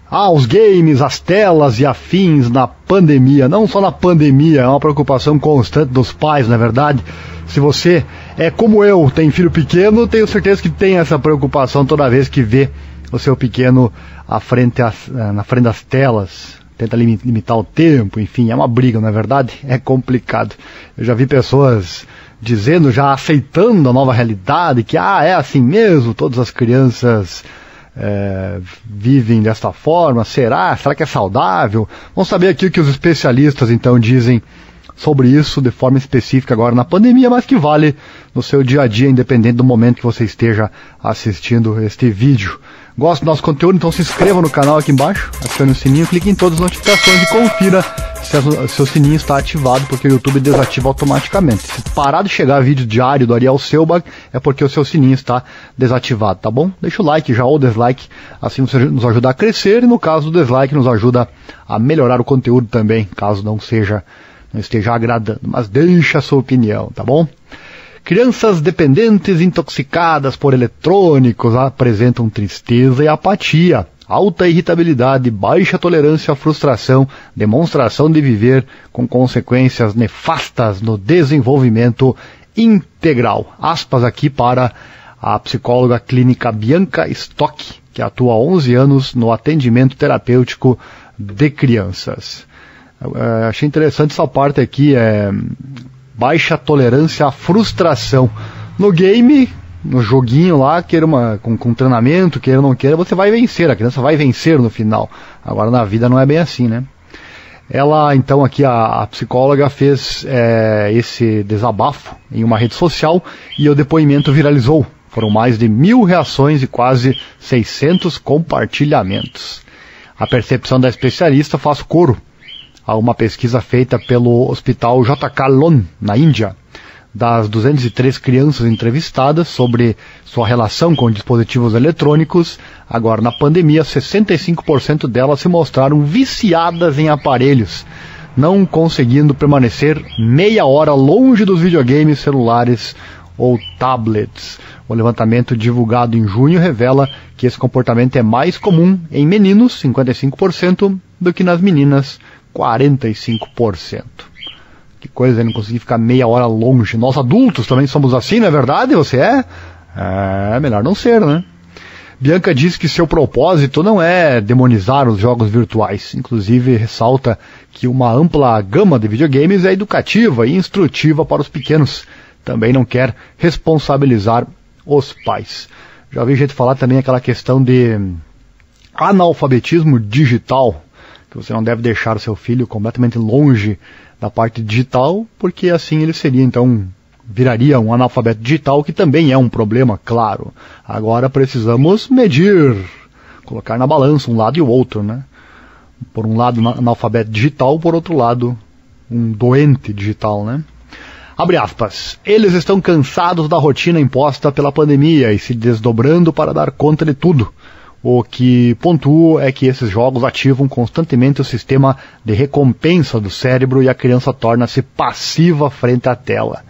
Os games, as telas e afins na pandemia. Não só na pandemia, é uma preocupação constante dos pais, na verdade. Se você é como eu, tem filho pequeno, tenho certeza que tem essa preocupação toda vez que vê o seu pequeno na frente das telas. Tenta limitar o tempo, enfim, é uma briga, na verdade, é complicado. Eu já vi pessoas dizendo, já aceitando a nova realidade, que é assim mesmo, todas as crianças vivem desta forma, será que é saudável? Vamos saber aqui o que os especialistas então dizem sobre isso de forma específica agora na pandemia, mas que vale no seu dia a dia, independente do momento que você esteja assistindo este vídeo. Gosta do nosso conteúdo? Então se inscreva no canal aqui embaixo, acione o sininho, clique em todas as notificações e confira se seu sininho está ativado, porque o YouTube desativa automaticamente. Se parar de chegar vídeo diário do Ariel Selbach, é porque o seu sininho está desativado, tá bom? Deixa o like já ou o dislike, assim você nos ajuda a crescer, e no caso do dislike nos ajuda a melhorar o conteúdo também, caso não esteja agradando, mas deixa a sua opinião, tá bom? Crianças dependentes intoxicadas por eletrônicos apresentam tristeza e apatia, alta irritabilidade, baixa tolerância à frustração, demonstração de viver com consequências nefastas no desenvolvimento integral. Aspas aqui para a psicóloga clínica Bianca Stock, que atua há 11 anos no atendimento terapêutico de crianças. Achei interessante essa parte aqui, baixa tolerância à frustração. No game, no joguinho lá, com treinamento, queira ou não queira, você vai vencer, a criança vai vencer no final. Agora na vida não é bem assim, né? Ela, então, aqui a psicóloga fez esse desabafo em uma rede social e o depoimento viralizou. Foram mais de 1000 reações e quase 600 compartilhamentos. A percepção da especialista faz coro a uma pesquisa feita pelo Hospital JK Lone, na Índia. Das 203 crianças entrevistadas sobre sua relação com dispositivos eletrônicos, agora na pandemia, 65% delas se mostraram viciadas em aparelhos, não conseguindo permanecer meia hora longe dos videogames, celulares ou tablets. O levantamento divulgado em junho revela que esse comportamento é mais comum em meninos, 55%, do que nas meninas, 45%. Que coisa, não conseguir ficar meia hora longe. Nós adultos também somos assim, não é verdade? Você é? É melhor não ser, né? Bianca diz que seu propósito não é demonizar os jogos virtuais. Inclusive, ressalta que uma ampla gama de videogames é educativa e instrutiva para os pequenos. Também não quer responsabilizar os pais. Já vi gente falar também aquela questão de analfabetismo digital, que você não deve deixar o seu filho completamente longe da parte digital, porque assim ele viraria um analfabeto digital, que também é um problema, claro. Agora precisamos medir, colocar na balança um lado e o outro, né? Por um lado analfabeto digital, por outro lado um doente digital, né? Abre aspas. Eles estão cansados da rotina imposta pela pandemia e se desdobrando para dar conta de tudo. O que pontuo é que esses jogos ativam constantemente o sistema de recompensa do cérebro e a criança torna-se passiva frente à tela.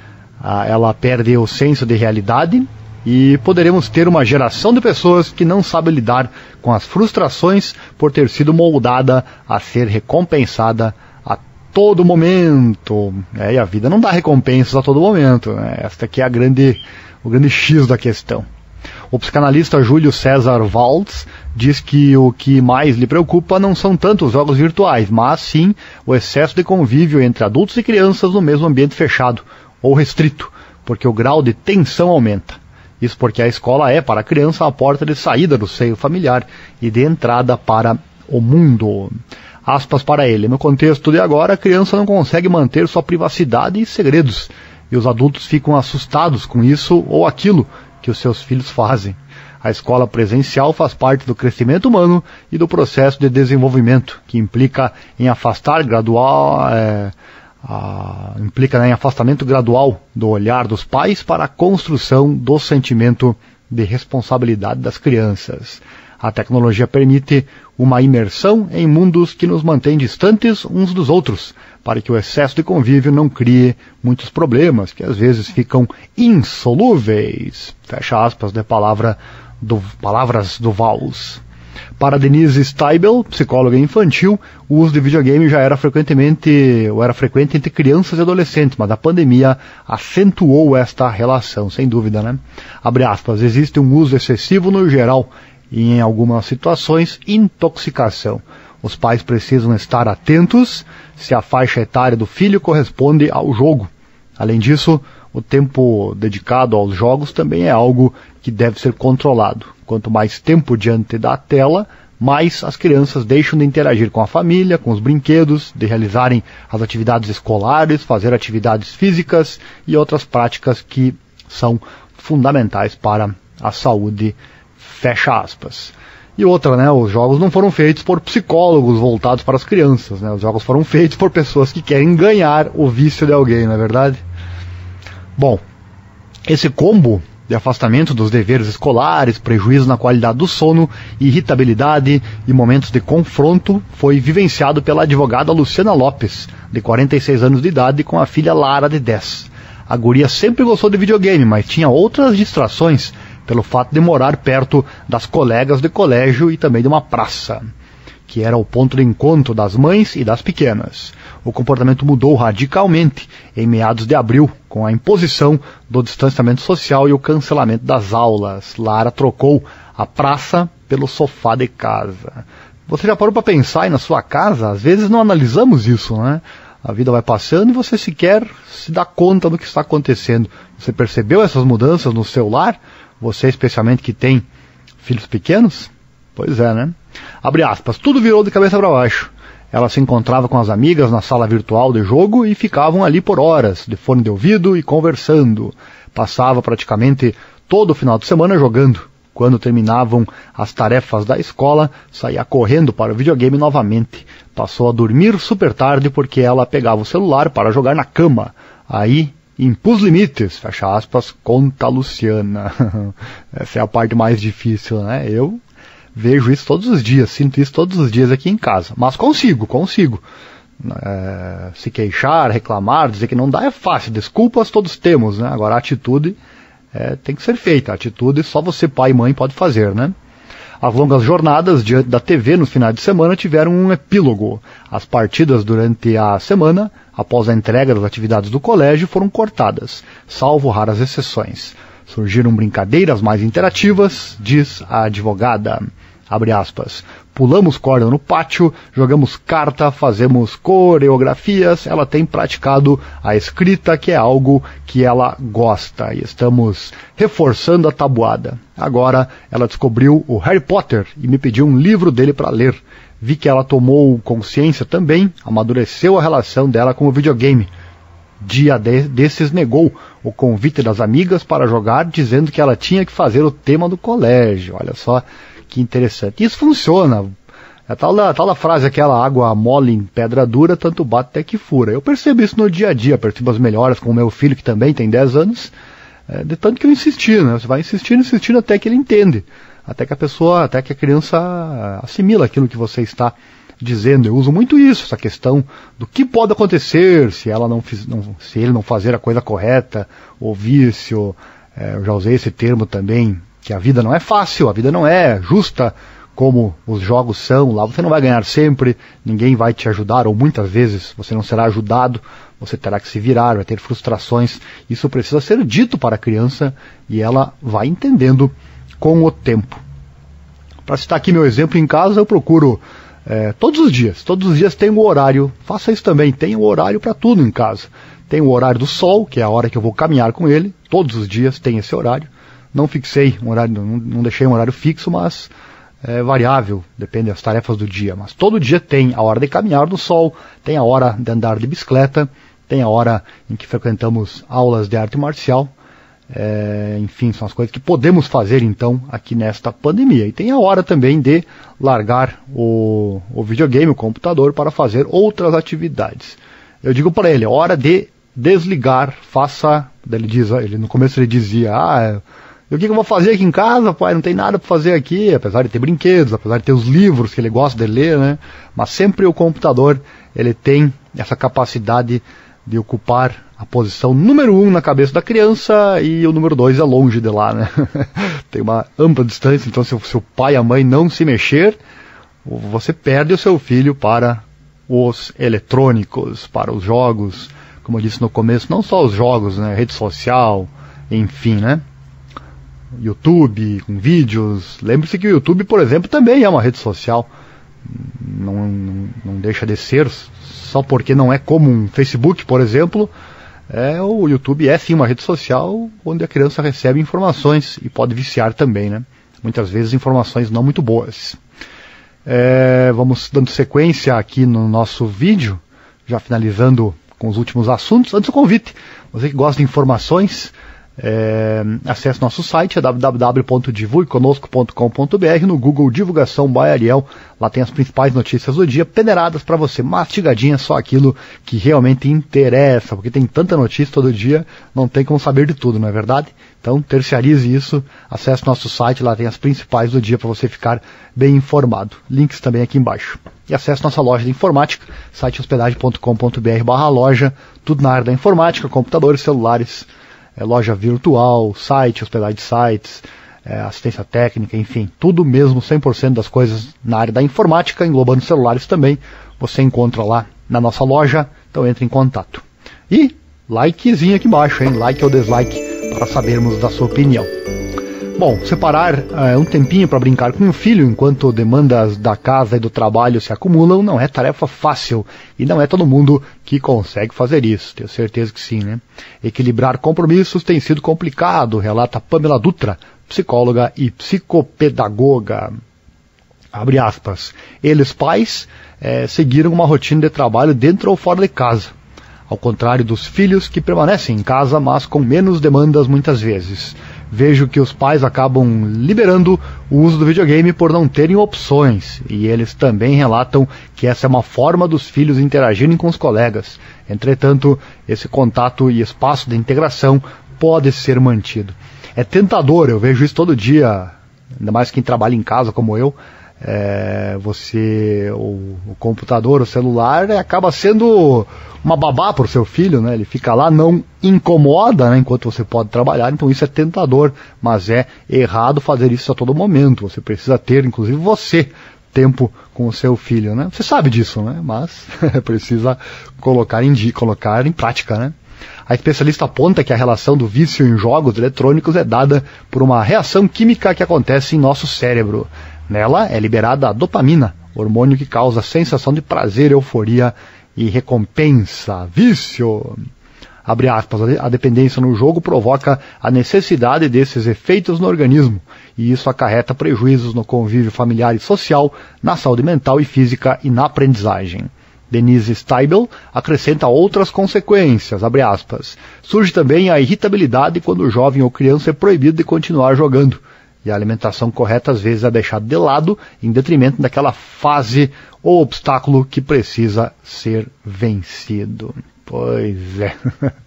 Ela perde o senso de realidade e poderemos ter uma geração de pessoas que não sabe lidar com as frustrações por ter sido moldada a ser recompensada a todo momento. E a vida não dá recompensas a todo momento, né? Esta aqui é o grande X da questão. O psicanalista Júlio César Valls diz que o que mais lhe preocupa não são tanto os jogos virtuais, mas sim o excesso de convívio entre adultos e crianças no mesmo ambiente fechado ou restrito, porque o grau de tensão aumenta. Isso porque a escola é, para a criança, a porta de saída do seio familiar e de entrada para o mundo. Aspas para ele. No contexto de agora, a criança não consegue manter sua privacidade e segredos, e os adultos ficam assustados com isso ou aquilo que os seus filhos fazem. A escola presencial faz parte do crescimento humano e do processo de desenvolvimento, que implica em afastamento gradual do olhar dos pais para a construção do sentimento de responsabilidade das crianças. A tecnologia permite uma imersão em mundos que nos mantêm distantes uns dos outros, para que o excesso de convívio não crie muitos problemas, que às vezes ficam insolúveis. Fecha aspas de palavras do Valls. Para Denise Steibel, psicóloga infantil, o uso de videogame já era frequente entre crianças e adolescentes, mas a pandemia acentuou esta relação, sem dúvida, né? Abre aspas, existe um uso excessivo no geral e, em algumas situações, intoxicação. Os pais precisam estar atentos se a faixa etária do filho corresponde ao jogo. Além disso, o tempo dedicado aos jogos também é algo que deve ser controlado. Quanto mais tempo diante da tela, mais as crianças deixam de interagir com a família, com os brinquedos, de realizarem as atividades escolares, fazer atividades físicas e outras práticas que são fundamentais para a saúde, fecha aspas. E outra, né, os jogos não foram feitos por psicólogos voltados para as crianças, né, os jogos foram feitos por pessoas que querem ganhar o vício de alguém, não é verdade? Bom, esse combo de afastamento dos deveres escolares, prejuízo na qualidade do sono, irritabilidade e momentos de confronto foi vivenciado pela advogada Luciana Lopes, de 46 anos de idade, com a filha Lara, de 10. A guria sempre gostou de videogame, mas tinha outras distrações pelo fato de morar perto das colegas de colégio e também de uma praça, que era o ponto de encontro das mães e das pequenas. O comportamento mudou radicalmente em meados de abril, com a imposição do distanciamento social e o cancelamento das aulas. Lara trocou a praça pelo sofá de casa. Você já parou para pensar aí na sua casa? Às vezes não analisamos isso, né? A vida vai passando e você sequer se dá conta do que está acontecendo. Você percebeu essas mudanças no seu lar? Você especialmente que tem filhos pequenos? Pois é, né? Abre aspas, tudo virou de cabeça para baixo. Ela se encontrava com as amigas na sala virtual de jogo e ficavam ali por horas, de fone de ouvido e conversando. Passava praticamente todo o final de semana jogando. Quando terminavam as tarefas da escola, saía correndo para o videogame novamente. Passou a dormir super tarde porque ela pegava o celular para jogar na cama. Aí impus limites, fecha aspas, conta a Luciana. Essa é a parte mais difícil, né? Eu vejo isso todos os dias, sinto isso todos os dias aqui em casa. Mas consigo. Se queixar, reclamar, dizer que não dá é fácil. Desculpas todos temos, né? Agora a atitude tem que ser feita. A atitude só você, pai e mãe, pode fazer, né? As longas jornadas diante da TV nos finais de semana tiveram um epílogo. As partidas durante a semana, após a entrega das atividades do colégio, foram cortadas, salvo raras exceções. Surgiram brincadeiras mais interativas, diz a advogada. Abre aspas. Pulamos corda no pátio, jogamos carta, fazemos coreografias. Ela tem praticado a escrita, que é algo que ela gosta. E estamos reforçando a tabuada. Agora ela descobriu o Harry Potter e me pediu um livro dele para ler. Vi que ela tomou consciência também, amadureceu a relação dela com o videogame. Dia desses negou o convite das amigas para jogar, dizendo que ela tinha que fazer o tema do colégio. Olha só que interessante. Isso funciona. É tal da frase, aquela água mole em pedra dura, tanto bate até que fura. Eu percebo isso no dia a dia, percebo as melhoras com o meu filho, que também tem 10 anos, de tanto que eu insisti, né? Você vai insistindo até que ele entende. Até que a criança assimila aquilo que você está dizendo. Eu uso muito isso, essa questão do que pode acontecer se ele não fazer a coisa correta, o vício. Eu já usei esse termo também, que a vida não é fácil, a vida não é justa como os jogos são. Lá você não vai ganhar sempre, ninguém vai te ajudar, ou muitas vezes você não será ajudado, você terá que se virar, vai ter frustrações. Isso precisa ser dito para a criança e ela vai entendendo com o tempo. Para citar aqui meu exemplo em casa, eu procuro todos os dias tem um horário, faça isso também, tem um horário para tudo em casa. Tem o horário do sol, que é a hora que eu vou caminhar com ele, todos os dias tem esse horário. Não fixei um horário, não deixei um horário fixo, mas é variável, depende das tarefas do dia. Mas todo dia tem a hora de caminhar no sol, tem a hora de andar de bicicleta, tem a hora em que frequentamos aulas de arte marcial. Enfim, são as coisas que podemos fazer então aqui nesta pandemia. E tem a hora também de largar o videogame, o computador, para fazer outras atividades. Eu digo para ele, é hora de desligar, faça. No começo ele dizia, e o que eu vou fazer aqui em casa, pai? Não tem nada para fazer aqui, apesar de ter brinquedos, apesar de ter os livros que ele gosta de ler, né? Mas sempre o computador, ele tem essa capacidade de ocupar a posição número 1 na cabeça da criança e o número 2 é longe de lá, né? Tem uma ampla distância, então se o pai e a mãe não se mexer, você perde o seu filho para os eletrônicos, para os jogos, como eu disse no começo, não só os jogos, né? Rede social, enfim, né? YouTube, com vídeos. Lembre-se que o YouTube, por exemplo, também é uma rede social. Não deixa de ser, só porque não é como um Facebook, por exemplo. O YouTube é sim uma rede social onde a criança recebe informações e pode viciar também, né? Muitas vezes informações não muito boas. Vamos dando sequência aqui no nosso vídeo, já finalizando com os últimos assuntos. Antes o convite, você que gosta de informações, acesse nosso site, www.divulgueconosco.com.br, no Google Divulgação by Ariel. Lá tem as principais notícias do dia, peneiradas para você, mastigadinhas, só aquilo que realmente interessa, porque tem tanta notícia todo dia, não tem como saber de tudo, não é verdade? Então terciarize isso, acesse nosso site, lá tem as principais do dia para você ficar bem informado. Links também aqui embaixo. E acesse nossa loja de informática, site hospedagem.com.br/loja, tudo na área da informática, computadores, celulares, loja virtual, site, hospedagem de sites, assistência técnica, enfim, tudo mesmo, 100% das coisas na área da informática, englobando celulares também, você encontra lá na nossa loja, então entre em contato. E likezinho aqui embaixo, hein? Like ou dislike, para sabermos da sua opinião. Bom, separar um tempinho para brincar com o filho enquanto demandas da casa e do trabalho se acumulam não é tarefa fácil e não é todo mundo que consegue fazer isso, tenho certeza que sim, né? Equilibrar compromissos tem sido complicado, relata Pamela Dutra, psicóloga e psicopedagoga. Abre aspas. Eles, pais, seguiram uma rotina de trabalho dentro ou fora de casa, ao contrário dos filhos que permanecem em casa, mas com menos demandas muitas vezes. Vejo que os pais acabam liberando o uso do videogame por não terem opções, e eles também relatam que essa é uma forma dos filhos interagirem com os colegas. Entretanto, esse contato e espaço de integração pode ser mantido. É tentador, eu vejo isso todo dia, ainda mais quem trabalha em casa como eu. O computador, o celular acaba sendo uma babá para o seu filho, né? Ele fica lá, não incomoda, né, enquanto você pode trabalhar, então isso é tentador, mas é errado fazer isso a todo momento. Você precisa ter, inclusive você, tempo com o seu filho, né? Você sabe disso, né? Mas precisa colocar em prática, né? A especialista aponta que a relação do vício em jogos eletrônicos é dada por uma reação química que acontece em nosso cérebro. Nela é liberada a dopamina, hormônio que causa sensação de prazer, euforia e recompensa. Vício. Abre aspas, a dependência no jogo provoca a necessidade desses efeitos no organismo, e isso acarreta prejuízos no convívio familiar e social, na saúde mental e física e na aprendizagem. Denise Steibel acrescenta outras consequências, abre aspas. Surge também a irritabilidade quando o jovem ou criança é proibido de continuar jogando, e a alimentação correta às vezes é deixada de lado em detrimento daquela fase ou obstáculo que precisa ser vencido. Pois é.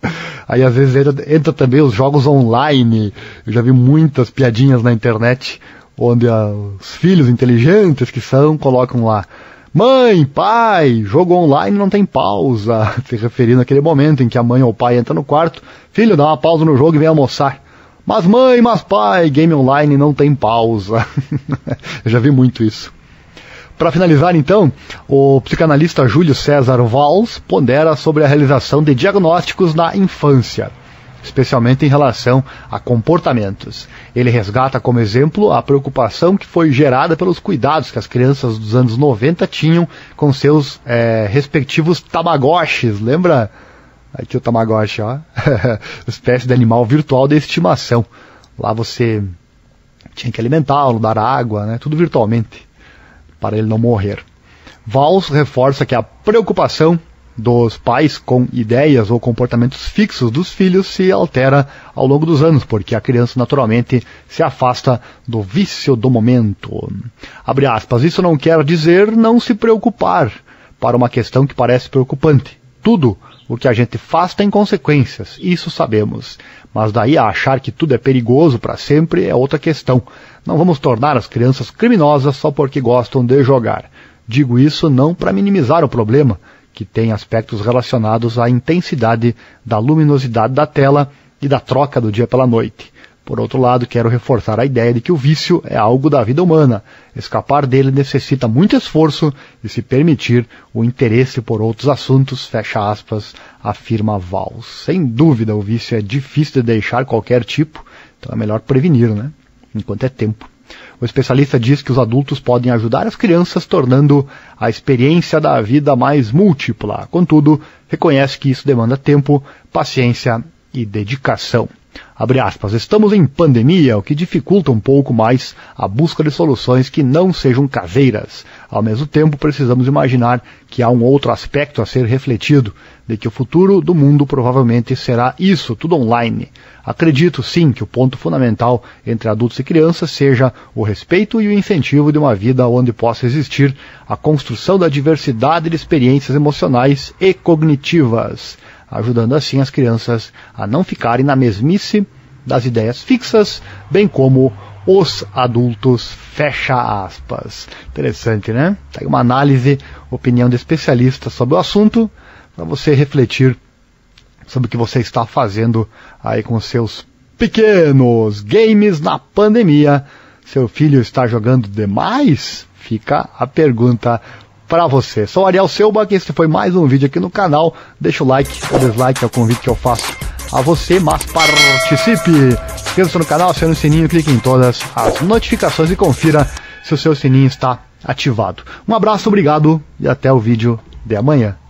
Aí às vezes entra também os jogos online. Eu já vi muitas piadinhas na internet onde os filhos inteligentes que são colocam lá: mãe, pai, jogo online não tem pausa, se referindo àquele momento em que a mãe ou o pai entra no quarto: filho, dá uma pausa no jogo e vem almoçar. Mas mãe, mas pai, game online não tem pausa. Eu já vi muito isso. Para finalizar então, o psicanalista Júlio César Valls pondera sobre a realização de diagnósticos na infância, especialmente em relação a comportamentos. Ele resgata como exemplo a preocupação que foi gerada pelos cuidados que as crianças dos anos 90 tinham com seus respectivos tamagotchis. Lembra? Aqui o Tamagotchi, ó. Espécie de animal virtual de estimação. Lá você tinha que alimentá-lo, dar água, né? Tudo virtualmente, para ele não morrer. Valls reforça que a preocupação dos pais com ideias ou comportamentos fixos dos filhos se altera ao longo dos anos, porque a criança naturalmente se afasta do vício do momento. Abre aspas, isso não quer dizer não se preocupar para uma questão que parece preocupante. Tudo o que a gente faz tem consequências, isso sabemos. Mas daí a achar que tudo é perigoso para sempre é outra questão. Não vamos tornar as crianças criminosas só porque gostam de jogar. Digo isso não para minimizar o problema, que tem aspectos relacionados à intensidade da luminosidade da tela e da troca do dia pela noite. Por outro lado, quero reforçar a ideia de que o vício é algo da vida humana. Escapar dele necessita muito esforço e se permitir o interesse por outros assuntos, fecha aspas, afirma Valls. Sem dúvida, o vício é difícil de deixar qualquer tipo, então é melhor prevenir, né? Enquanto é tempo. O especialista diz que os adultos podem ajudar as crianças, tornando a experiência da vida mais múltipla. Contudo, reconhece que isso demanda tempo, paciência e dedicação. Abre aspas, estamos em pandemia, o que dificulta um pouco mais a busca de soluções que não sejam caseiras. Ao mesmo tempo, precisamos imaginar que há um outro aspecto a ser refletido, de que o futuro do mundo provavelmente será isso, tudo online. Acredito sim que o ponto fundamental entre adultos e crianças seja o respeito e o incentivo de uma vida onde possa existir a construção da diversidade de experiências emocionais e cognitivas, ajudando assim as crianças a não ficarem na mesmice das ideias fixas, bem como os adultos, fecha aspas. Interessante, né? Tá aí uma análise, opinião de especialistas sobre o assunto, para você refletir sobre o que você está fazendo aí com seus pequenos games na pandemia. Seu filho está jogando demais? Fica a pergunta para você. Sou Ariel Selbach, este foi mais um vídeo aqui no canal. Deixa o like ou dislike, é o convite que eu faço a você, mas participe! Inscreva-se no canal, acione o sininho, clique em todas as notificações e confira se o seu sininho está ativado. Um abraço, obrigado e até o vídeo de amanhã.